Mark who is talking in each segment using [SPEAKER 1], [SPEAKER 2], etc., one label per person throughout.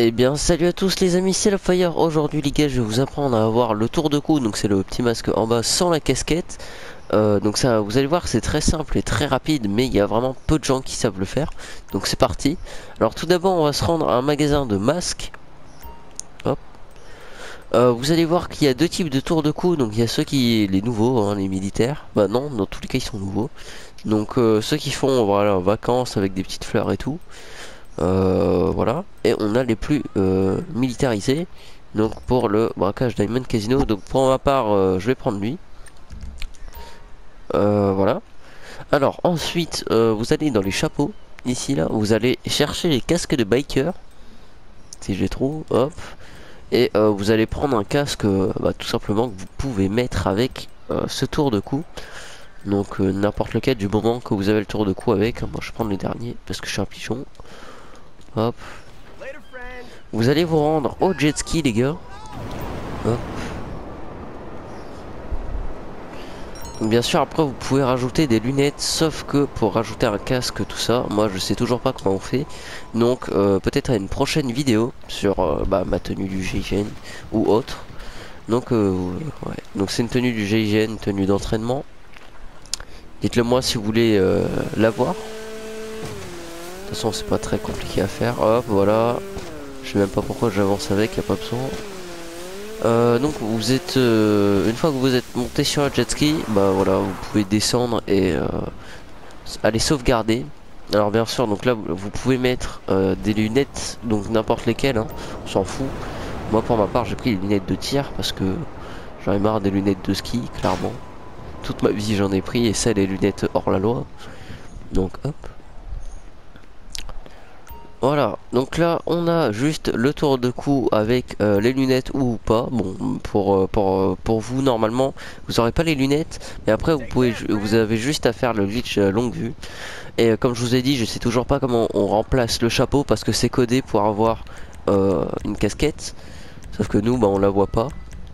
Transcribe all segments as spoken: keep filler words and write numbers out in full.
[SPEAKER 1] Eh bien salut à tous les amis, c'est la Fire. Aujourd'hui les gars, je vais vous apprendre à avoir le tour de cou. Donc c'est le petit masque en bas sans la casquette. Euh, donc ça, vous allez voir, c'est très simple et très rapide, mais il y a vraiment peu de gens qui savent le faire. Donc c'est parti. Alors tout d'abord on va se rendre à un magasin de masques. Hop. Euh, vous allez voir qu'il y a deux types de tours de cou. Donc il y a ceux qui, les nouveaux, hein, les militaires. Bah non, dans tous les cas ils sont nouveaux. Donc euh, ceux qui font voilà vacances avec des petites fleurs et tout. Euh, voilà, et on a les plus euh, militarisés, donc pour le braquage Diamond Casino. Donc pour ma part euh, je vais prendre lui. Euh, voilà. Alors ensuite euh, vous allez dans les chapeaux, ici là vous allez chercher les casques de biker, si je les trouve, hop, et euh, vous allez prendre un casque euh, bah, tout simplement que vous pouvez mettre avec euh, ce tour de cou. Donc euh, n'importe lequel du moment que vous avez le tour de cou avec. Moi je vais prendre le dernier parce que je suis un pigeon. Hop. Vous allez vous rendre au jet ski les gars. Hop. Donc, bien sûr après vous pouvez rajouter des lunettes, sauf que pour rajouter un casque tout ça, moi je sais toujours pas comment on fait. Donc euh, peut-être à une prochaine vidéo sur euh, bah, ma tenue du G I G N ou autre. Donc euh, ouais. Donc c'est une tenue du G I G N, une tenue d'entraînement. Dites-le moi si vous voulez euh, la voir. De toute façon c'est pas très compliqué à faire. Hop voilà. Je sais même pas pourquoi j'avance avec, y a pas besoin. Euh, donc vous êtes euh, une fois que vous êtes monté sur un jet ski, bah voilà, vous pouvez descendre et euh, aller sauvegarder. Alors bien sûr, donc là vous pouvez mettre euh, des lunettes, donc n'importe lesquelles, hein, on s'en fout. Moi pour ma part j'ai pris les lunettes de tir parce que j'en ai marre des lunettes de ski, clairement. Toute ma vie j'en ai pris et ça les lunettes hors la loi. Donc hop. Voilà, donc là on a juste le tour de cou avec euh, les lunettes ou pas. Bon, pour, euh, pour, euh, pour vous normalement vous n'aurez pas les lunettes, mais après vous pouvez, vous avez juste à faire le glitch euh, longue vue. Et euh, comme je vous ai dit, je sais toujours pas comment on remplace le chapeau parce que c'est codé pour avoir euh, une casquette. Sauf que nous bah on la voit pas.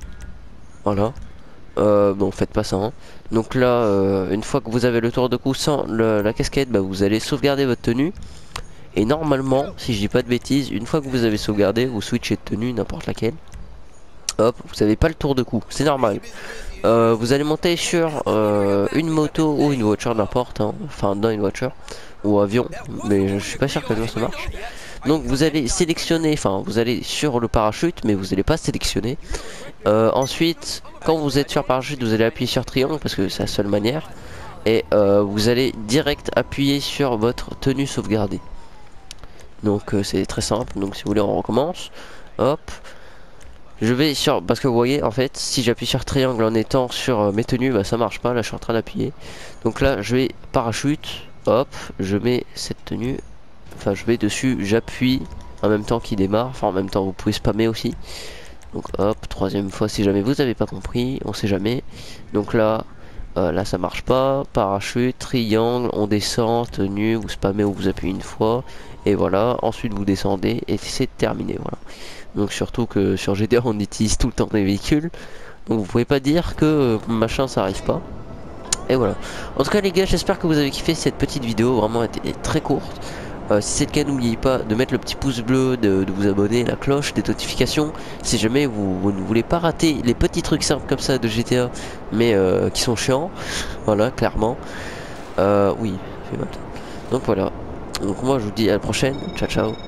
[SPEAKER 1] Voilà. Euh, bon faites pas ça hein. Donc là euh, une fois que vous avez le tour de cou sans le, la casquette, bah, vous allez sauvegarder votre tenue. Et normalement, si je dis pas de bêtises, une fois que vous avez sauvegardé, vous switchez de tenue, n'importe laquelle. Hop, vous avez pas le tour de cou, c'est normal. Euh, vous allez monter sur euh, une moto ou une voiture, n'importe, hein. Enfin dans une voiture ou avion, mais je suis pas sûr que ça marche. Donc vous allez sélectionner, enfin vous allez sur le parachute, mais vous n'allez pas sélectionner. Euh, ensuite, quand vous êtes sur parachute, vous allez appuyer sur triangle parce que c'est la seule manière. Et euh, vous allez direct appuyer sur votre tenue sauvegardée. Donc euh, c'est très simple, donc si vous voulez on recommence. Hop. Je vais sur, parce que vous voyez en fait si j'appuie sur triangle en étant sur euh, mes tenues, bah ça marche pas, là je suis en train d'appuyer. Donc là je vais parachute, hop, je mets cette tenue. Enfin je vais dessus, j'appuie en même temps qu'il démarre, enfin en même temps vous pouvez spammer aussi. Donc hop, troisième fois si jamais vous avez pas compris, on sait jamais. Donc là, euh, là ça marche pas, parachute, triangle, on descend, tenue, vous spammez ou vous appuyez une fois. Et voilà, ensuite vous descendez et c'est terminé, voilà. Donc surtout que sur G T A on utilise tout le temps des véhicules. Donc vous pouvez pas dire que euh, machin ça arrive pas. Et voilà. En tout cas les gars, j'espère que vous avez kiffé cette petite vidéo, vraiment elle était très courte. Euh, si c'est le cas, n'oubliez pas de mettre le petit pouce bleu, de, de vous abonner, la cloche, des notifications. Si jamais vous, vous ne voulez pas rater les petits trucs simples comme ça de G T A, mais euh, qui sont chiants. Voilà, clairement. Euh, oui, fait mal. Donc voilà. Donc moi je vous dis à la prochaine. Ciao ciao.